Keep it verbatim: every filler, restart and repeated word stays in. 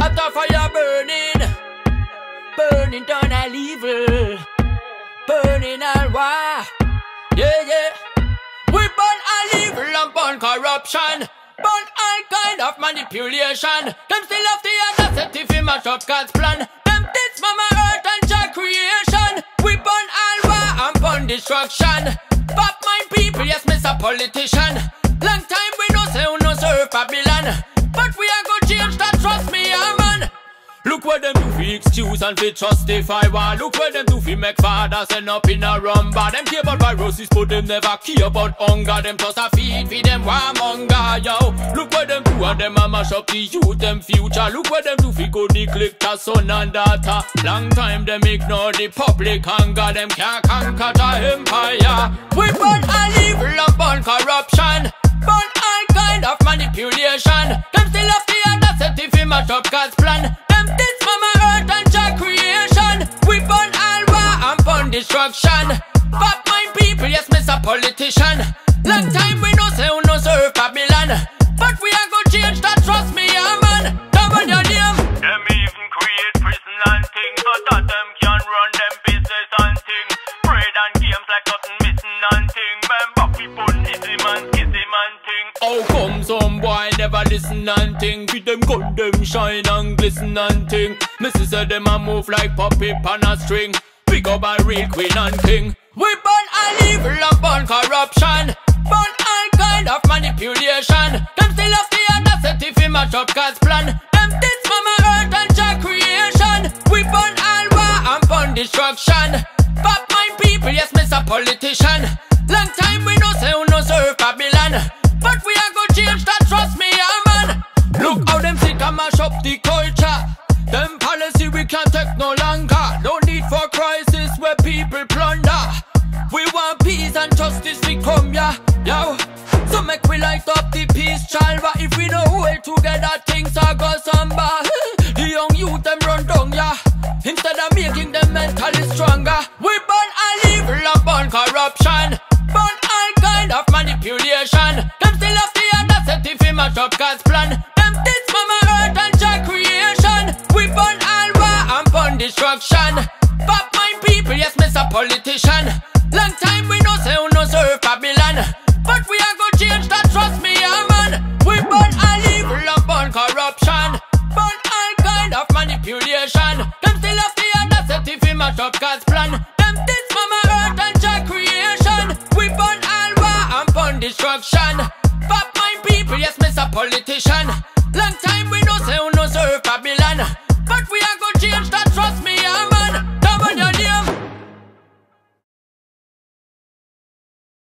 At a fire burning, burning down all evil, burning all war. Yeah, yeah. We burn all evil and burn corruption, burn all kind of manipulation. Them still have the audacity to mash up God's plan. Them tits mama earth and Jah creation. We burn all war and burn destruction. Pop mind people, yes, Mister Politician. Long time we no say who no serve Babylon, but we are gonna change that, trust me, yeah, man. Look what them do fi excuse and fi justify war. Look what them do fi make fathers end up in a rumba. Them care about viruses but them never care about hunger. Them just a feed fi them warmonger, yo. Look what them do and them a mash up the youth them future. Look what them do fi go neglect a son and daughter. Long time them ignore the public hunger. Them can't conquer the empire. We burn all evil and burn corruption, burn all kind of manipulation. Them still have the audacity fi mash up God's plan. This mama earth and Jah creation. We burn all war and burn destruction. Pop mind people, yes, Mister Politician. Long time we no say who no serve Babylon, but we are gonna change that, trust me, yeah, man. Come on your name. Them even create prison and things so that them can run them business and things. Bread and games like nothing missing and thing. Remember people easy man, easy man thing. How come some boy never listen and think? With them gun them shine and glisten and thing. Missy said them a move like puppet on a string. Big up a real queen and king. We burn all evil and burn corruption, burn all kind of manipulation. Them still have the audacity fi mash up God's plan. Them tits mama earth and Jah creation. We burn all war and burn destruction. Pop mind people, yes, Mister Politician. Long time we no say who no serve Babylon, but we are gonna change that, trust me, yeah, man. Look how them sick and mash up the culture. Them policy we can't take no longer. No need for crisis where people plunder. We want peace and justice, we come, yeah, yo. So make we light up the peace child. But if we know hold together, things are go samba. The young youth them run down, yeah, instead of making them mentally stronger. We burn all evil and burn corruption, burn all kind of manipulation. Them still have the audacity fi mash up God's plan. Them tits mama earth and Jah creation. We burn all war and burn destruction. Pop mind people, yes, Mister Politician. Long time we no say who no serve Babylon, but we are gonna change that, trust me, yeah, man. We burn all evil and burn corruption, burn all kind of manipulation. Them still have the audacity fi mash up God's plan. Them tits mama earth and Jah creation. We burn all war and burn destruction. Pop mind people, yes, Mister Politician.